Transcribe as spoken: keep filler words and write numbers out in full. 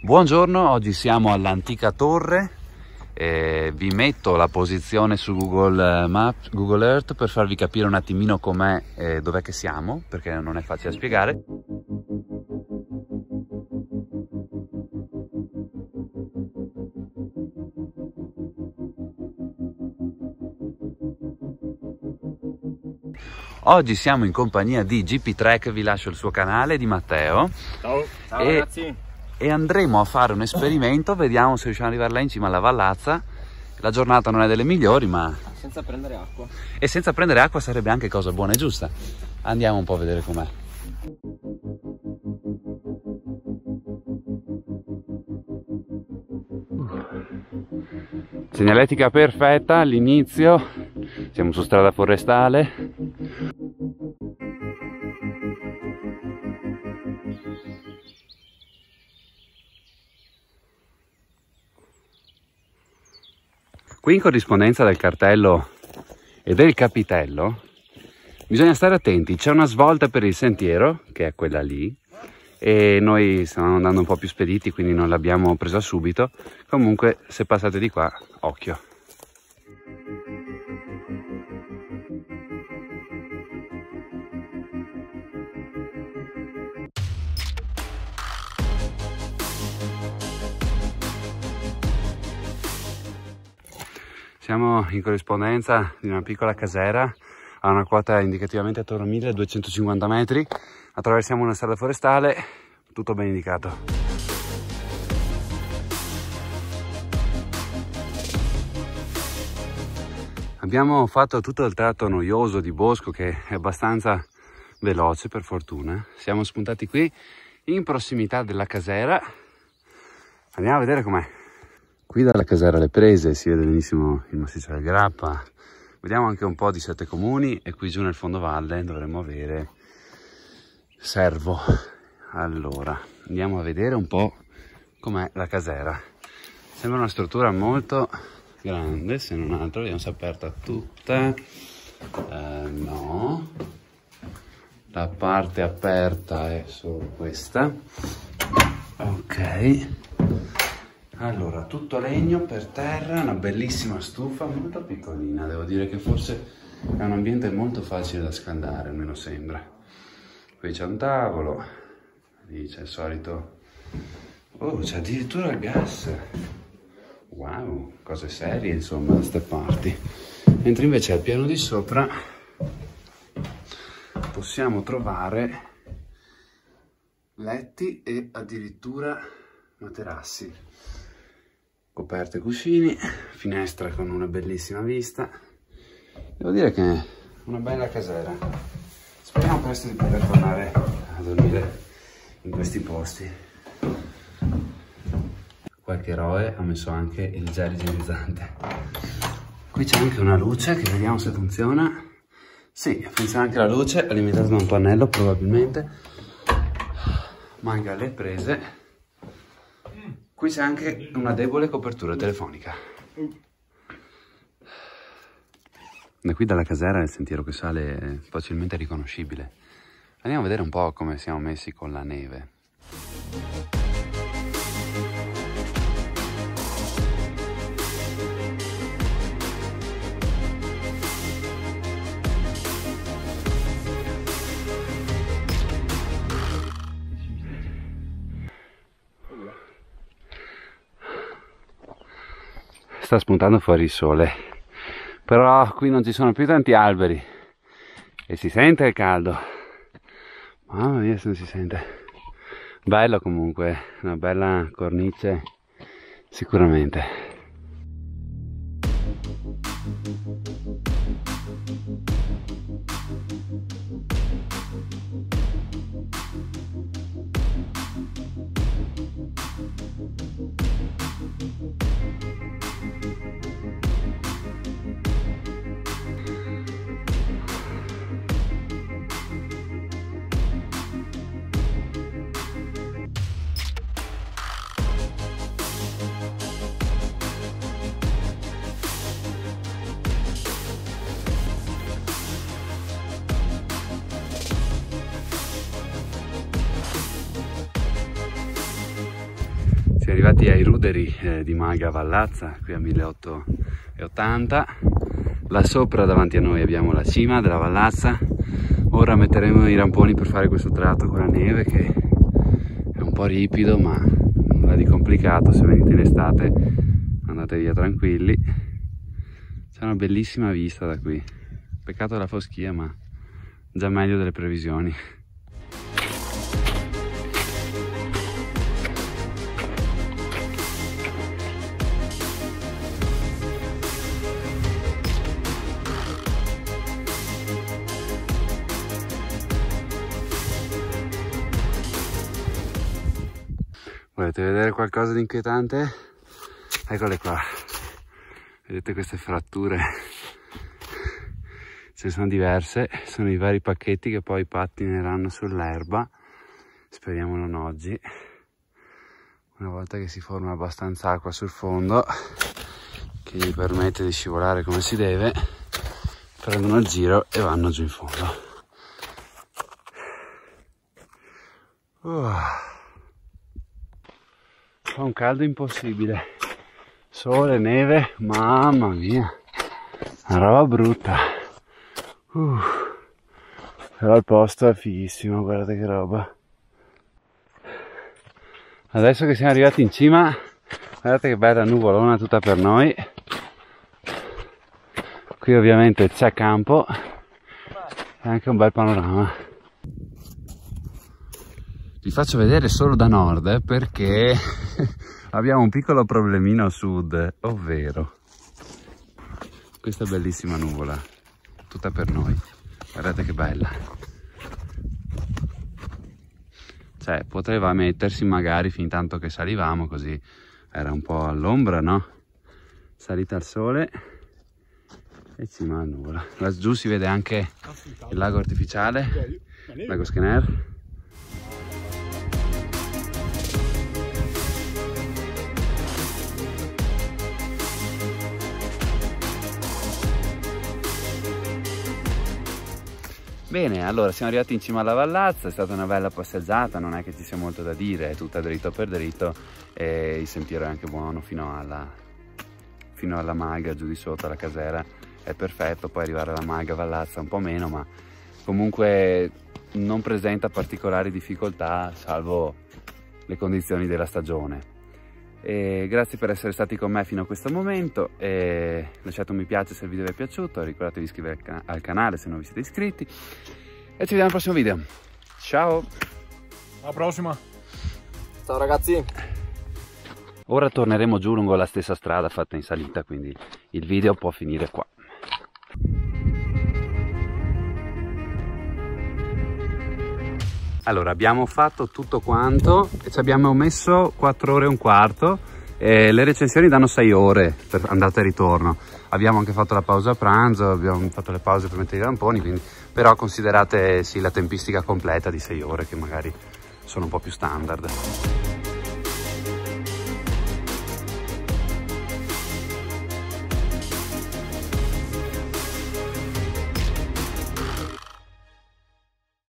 Buongiorno, oggi siamo all'antica torre, eh, vi metto la posizione su Google Maps, Google Earth per farvi capire un attimino com'è, eh, dov'è che siamo, perché non è facile da spiegare. Oggi siamo in compagnia di G P Trek, vi lascio il suo canale, di Matteo. Ciao, ciao e, ragazzi. E andremo a fare un esperimento, vediamo se riusciamo ad arrivare là in cima alla Vallazza. La giornata non è delle migliori, ma... Senza prendere acqua. E senza prendere acqua sarebbe anche cosa buona e giusta. Andiamo un po' a vedere com'è. Segnaletica perfetta all'inizio, siamo su strada forestale. Qui in corrispondenza del cartello e del capitello bisogna stare attenti, c'è una svolta per il sentiero, che è quella lì, e noi stiamo andando un po' più spediti, quindi non l'abbiamo presa subito. Comunque se passate di qua, occhio. Siamo in corrispondenza di una piccola casera, ha una quota indicativamente attorno a milleduecentocinquanta metri, attraversiamo una strada forestale, tutto ben indicato. Abbiamo fatto tutto il tratto noioso di bosco, che è abbastanza veloce per fortuna. Siamo spuntati qui in prossimità della casera, andiamo a vedere com'è. Qui dalla casera alle prese si vede benissimo il massiccio del Grappa, vediamo anche un po' di Sette Comuni e qui giù nel fondovalle dovremmo avere Servo. Allora, andiamo a vedere un po' com'è la casera. Sembra una struttura molto grande, se non altro, vediamo se è aperta tutta. Eh, no, la parte aperta è solo questa. Ok. Allora, tutto legno per terra, una bellissima stufa, molto piccolina, devo dire che forse è un ambiente molto facile da scaldare, almeno sembra. Qui c'è un tavolo, lì c'è il solito... Oh, c'è addirittura il gas! Wow, cose serie insomma da ste parti. Mentre invece al piano di sopra possiamo trovare letti e addirittura materassi. Coperte, cuscini, finestra con una bellissima vista. Devo dire che è una bella casera. Speriamo presto di poter tornare a dormire in questi posti. Qualche eroe ha messo anche il gel igienizzante. Qui c'è anche una luce che vediamo se funziona. Sì, funziona anche la luce, è limitata da un pannello probabilmente. Manca le prese. Qui c'è anche una debole copertura telefonica. Da qui dalla casera il sentiero che sale è facilmente riconoscibile. Andiamo a vedere un po' come siamo messi con la neve. Sta spuntando fuori il sole, però qui non ci sono più tanti alberi e si sente il caldo. Mamma mia se non si sente. Bello comunque, una bella cornice sicuramente. Siamo arrivati ai ruderi eh, di Maga Vallazza, qui a milleottocentottanta. Là sopra davanti a noi abbiamo la cima della Vallazza. Ora metteremo i ramponi per fare questo tratto con la neve che è un po' ripido, ma nulla di complicato. Se venite in estate andate via tranquilli. C'è una bellissima vista da qui. Peccato la foschia, ma già meglio delle previsioni. Volete vedere qualcosa di inquietante? Eccole qua. Vedete queste fratture? Ce ne sono diverse, sono i vari pacchetti che poi pattineranno sull'erba. Speriamo non oggi. Una volta che si forma abbastanza acqua sul fondo, che gli permette di scivolare come si deve, prendono il giro e vanno giù in fondo. Uh. Fa un caldo impossibile, sole, neve, mamma mia, una roba brutta. Uh, però il posto è fighissimo, guardate che roba. Adesso che siamo arrivati in cima, guardate che bella nuvolona tutta per noi. Qui ovviamente c'è campo e anche un bel panorama. Vi faccio vedere solo da nord eh, perché abbiamo un piccolo problemino a sud, ovvero questa bellissima nuvola, tutta per noi. Guardate che bella. Cioè, poteva mettersi magari fin tanto che salivamo, così era un po' all'ombra, no? Salita al sole e cima alla nuvola. Laggiù si vede anche il lago artificiale, lago Skener. Bene, allora siamo arrivati in cima alla Vallazza, è stata una bella passeggiata, non è che ci sia molto da dire, è tutta dritto per dritto e il sentiero è anche buono fino alla, fino alla Maga, giù di sotto alla Casera, è perfetto. Poi arrivare alla Maga Vallazza un po' meno, ma comunque non presenta particolari difficoltà salvo le condizioni della stagione. E grazie per essere stati con me fino a questo momento, e lasciate un mi piace se il video vi è piaciuto, ricordatevi di iscrivervi al canale se non vi siete iscritti e ci vediamo al prossimo video. Ciao, alla prossima. Ciao ragazzi. Ora torneremo giù lungo la stessa strada fatta in salita, quindi il video può finire qua. Allora, abbiamo fatto tutto quanto e ci abbiamo messo quattro ore e un quarto. E le recensioni danno sei ore per andata e ritorno. Abbiamo anche fatto la pausa a pranzo, abbiamo fatto le pause per mettere i ramponi, quindi, però considerate sì la tempistica completa di sei ore, che magari sono un po' più standard.